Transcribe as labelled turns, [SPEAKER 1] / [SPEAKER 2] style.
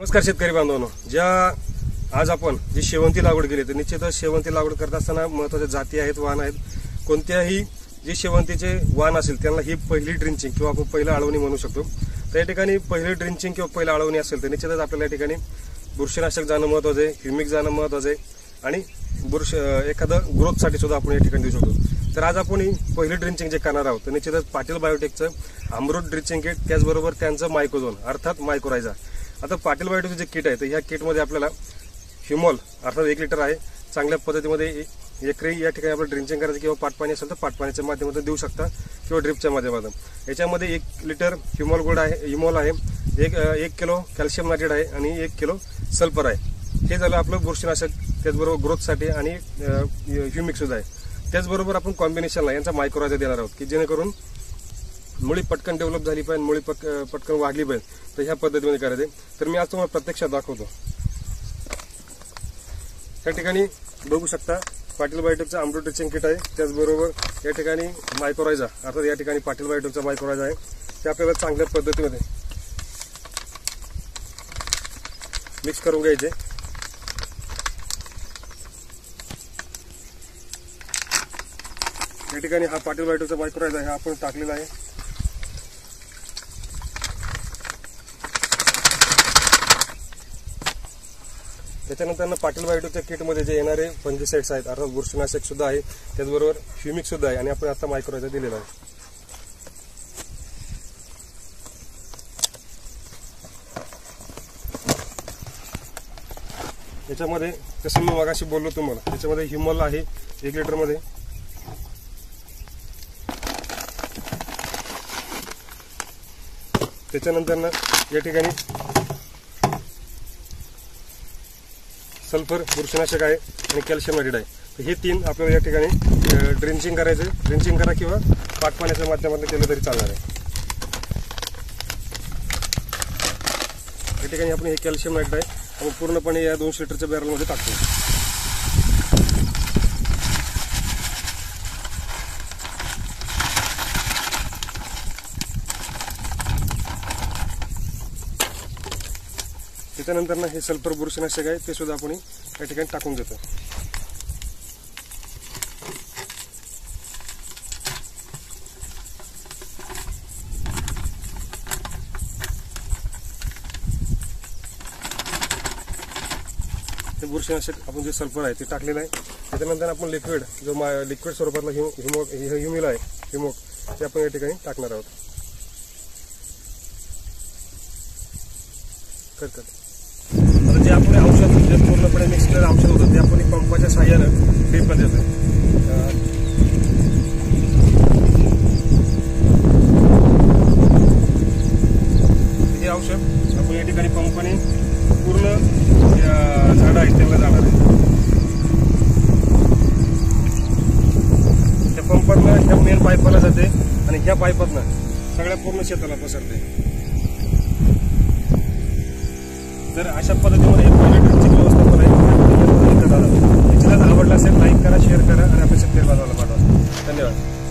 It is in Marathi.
[SPEAKER 1] नमस्कार शेतकरी बांधवांनो, आज आपण जी शेवंती लागवड केली तर निश्चितच शेवंती लागवड करत असताना महत्त्वाच्या जाती आहेत, वाण आहेत. कोणत्याही जी शेवंतीचे वाण असेल त्यांना ही पहिली ड्रिंचिंग किंवा आपण पहिलं आळवणी म्हणू शकतो. तर या ठिकाणी पहिली ड्रिंचिंग किंवा पहिलं आळवणी असेल तर निश्चितच आपल्याला या ठिकाणी बुरशीनाशक जाणं महत्त्वाचं आहे, ह्युमिक जाणं महत्त्वाचं आहे आणि एखादं ग्रोथसाठी सुद्धा आपण या ठिकाणी देऊ शकतो. तर आज आपण ही पहिली ड्रिंचिंग जे करणार आहोत तर निश्चितच पाटील बायोटेकचं अमृत ड्रिंचिंग किट, त्याचबरोबर त्यांचं मायकोझोन अर्थात मायक्रोरायझा. आता पाटील बायोटेकचं जे किट आहे तर ह्या किटमध्ये आपल्याला हिमॉल अर्थात 1 लिटर आहे, चांगल्या पद्धतीमध्ये एकरी या ठिकाणी आपण ड्रिंचिंग करायचं किंवा पाटपाणी असेल तर पाटपाण्याच्या माध्यमातून देऊ शकता किंवा ड्रिपच्या माध्यमातून. याच्यामध्ये 1 लिटर हिमॉल गोल्ड आहे, हिमॉल आहे, 1 किलो कॅल्शियम नायट्रेट आहे आणि 1 किलो सल्फर आहे. हे झालं आपलं बुरशीनाशक, त्याचबरोबर ग्रोथसाठी आणि ह्युमिक सुद्धा आहे. त्याचबरोबर आपण कॉम्बिनेशनला यांचा मायक्रोरायझा देणार आहोत की जेणेकरून मुळी पटकन डेव्हलप झाली पाहिजे, मुळी पटकन वाढली पाहिजे. तर ह्या पद्धतीने करायचे. तर मी आज तुम्हाला प्रत्यक्षात दाखवतो. या ठिकाणी बघू शकता पाटील बायोटेकचं अमृत ड्रिंचिंग किट आहे, त्याचबरोबर या ठिकाणी मायक्रोरायझा अर्थात या ठिकाणी पाटील बायोटेकचा मायक्रोरायझा आहे. ते आपल्याला चांगल्या पद्धतीमध्ये मिक्स करून घ्यायचे. या ठिकाणी हा पाटील बायोटेकचा मायक्रोरायझा आहे, हा आपण टाकलेला आहे. त्याच्यानंतर पाटील बायोटेकच्या किटमध्ये जे येणारे फंगिसाइड्स आहेत अर्थात बुरशीनाशक सुद्धा आहे, त्याचबरोबर ह्युमिक सुद्धा आहे आणि आपण आता मायक्रोरायझा दिलेला आहे. याच्यामध्ये जसं मी मगाशी बोललो तुम्हाला, त्याच्यामध्ये हिमॉल आहे 1 लिटरमध्ये, त्याच्यानंतर या ठिकाणी सल्फर बुरशीनाशक आहे आणि कॅल्शियम नायट्रेट आहे. तर हे 3 आपल्याला या ठिकाणी ड्रिंचिंग करायचं. ड्रिंचिंग करा किंवा पाटपाण्याच्या माध्यमातून केलं तरी चालणार आहे. या ठिकाणी आपण हे कॅल्शियम नायट्रेट आहे आपण पूर्णपणे या 200 लिटरच्या बॅरलमध्ये टाकतो. त्याच्यानंतर हे सल्फर बुरशीनाशक आहे ते सुद्धा आपण या ठिकाणी टाकून घेतो. हे बुरशीनाशक आपण जे सल्फर आहे ते टाकलेलं आहे. त्याच्यानंतर आपण लिक्विड लिक्विड स्वरूपातला ह्युमिल आहे, हिमोक, ते आपण या ठिकाणी टाकणार आहोत. आता जे आपण औषध जे पूर्णपणे मिक्स केलेलं औषध होतं ते आपण पंपाच्या साहाय्यानं ड्रिपला देतो. हे औषध आपण या ठिकाणी पंपाने पूर्ण झाडं आहेत त्यांना जाणार आहे. त्या पंपातनं ह्या मेन पाईपाला जाते आणि ह्या पाईपातनं सगळ्या पूर्ण शेताला पसरते. तर अशा पद्धतीमध्ये ड्रिंचिंग व्यवस्थापन आहे. आवडला असेल लाईक करा, शेअर करा आणि आपल्या शेतकरी बांधवांना पाठवा. धन्यवाद.